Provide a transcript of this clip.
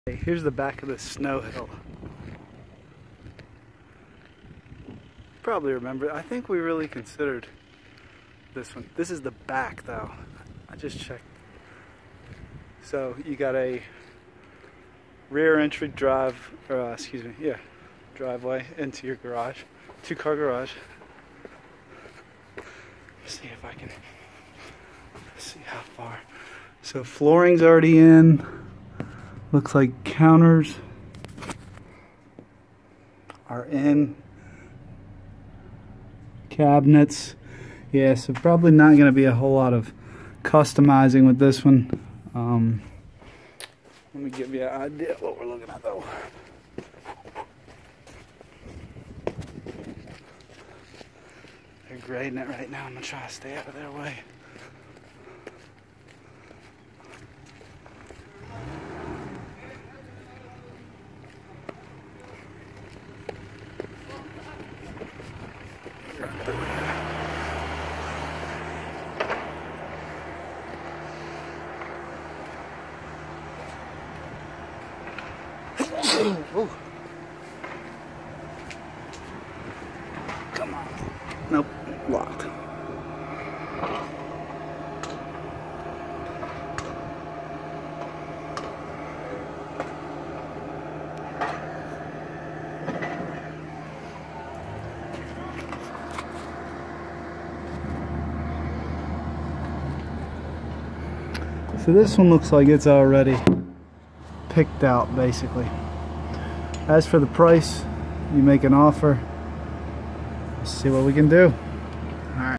Here's the back of the snow hill. Probably remember, I think we really considered this one. This is the back though. I just checked. So you got a rear entry drive, or driveway into your garage, 2-car garage. Let's see if I can see how far. So flooring's already in. Looks like counters are in. Cabinets. Yeah, so probably not going to be a whole lot of customizing with this one. Let me give you an idea of what we're looking at though. They're grading it right now. I'm going to try to stay out of their way. Ooh. Come on. Nope, locked. So this one looks like it's already picked out basically. As for the price, you make an offer. Let's see what we can do.